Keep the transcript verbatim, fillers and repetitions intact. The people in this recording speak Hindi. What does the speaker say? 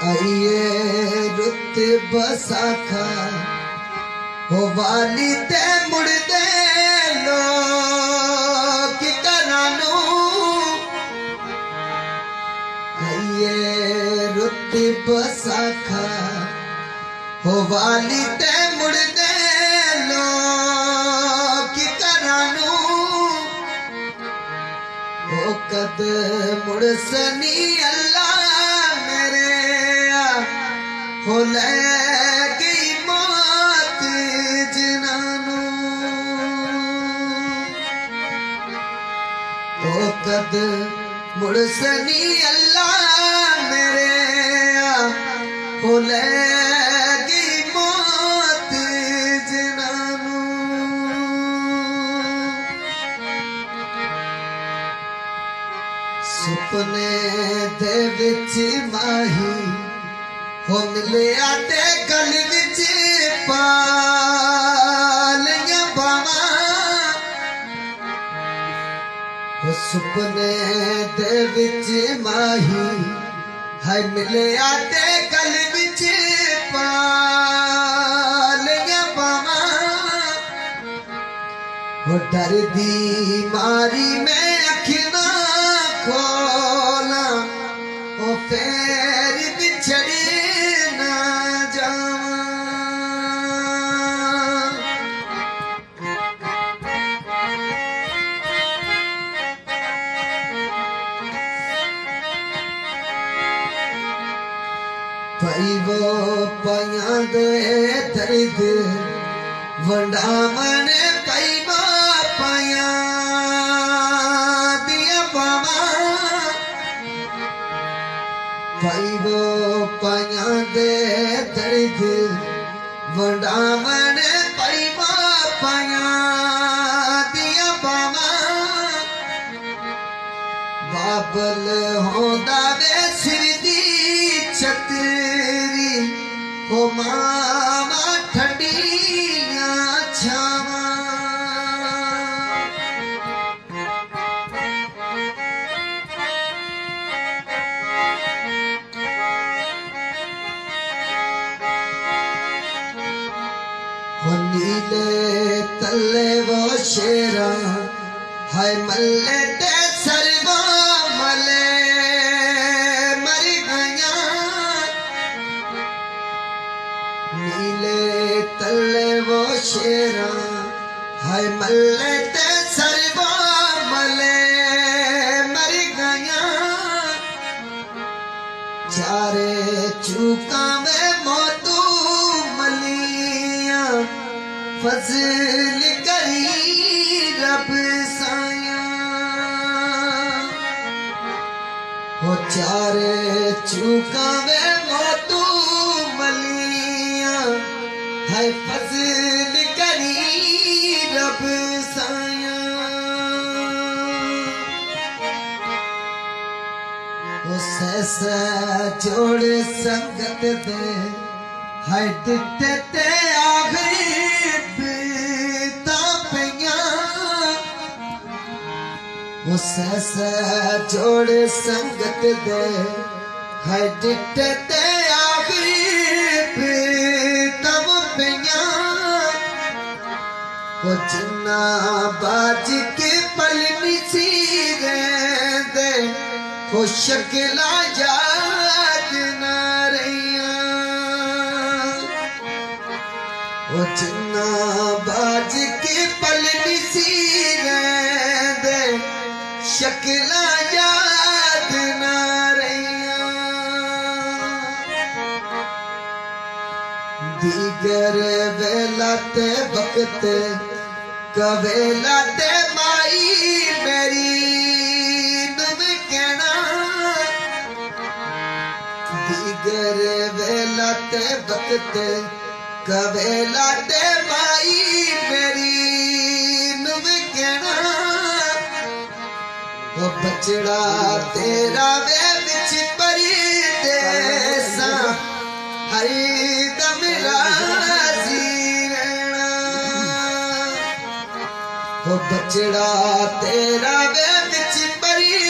आइए रुत बसाखा हो वाली ते मुड़ दे लोग करानू आइए रुत बसाखा हो वाली ते मुड़ दे लोग करानू हो कद मुड़ सनी अल्लाह मेरे हो लैगी मौत जिनानू हो कद मुड़ सनी अल्लाह मेरे हो लैगी मौत जिनानू सुपने दे विच माही हो मिले आते गल विच पालियां बावां हो सुपने दे विच माही है मिले आते गल विच पालियां बावां हो डर दी मारी मैं अखियां खोला ओ फेर बिछड़ी ना जावां भाई वो पाया दे दर्द वंडावन पाई वो पाया दिया बाबा भाई वो पाया दे दर्द वंडावन पाई वो पाया दिया बाबा बाबल होंदा वे सिर दी छतरी हो मामा ठंडियां छावां हो नीले तले वो शेरा हाय मल्ले ते सरवा मले मरी गया नीले तले वो शेरा हाय मल्ले ते सरवा मले मरी गया चारे चूका में मोतू मलिया फजल करी रब साया हो चारे चूका में मोतू मलिया है फजल करी रब साया हो सैसा जोड़ संगत दे है दिते ते आखिरी वो सैसा जोड़ संगत दे है दिते ते आखिरी तब पिया वो जिन्ना बाज के पल मिसी दे वो शक्ला याद न रहिया वो जिन्ना बाज के पल मिसी दे शक्ला याद न रहिया दीगर वेला ते वक्त कवेला ते माई मेरी नव कहना दीगर वेला ते वक्त कवेला ते माई मेरी नव कहना वो बचड़ा तेरा वे बिच परदेसा हरी दम राजी रहना वो बचड़ा तेरा वे बिच परी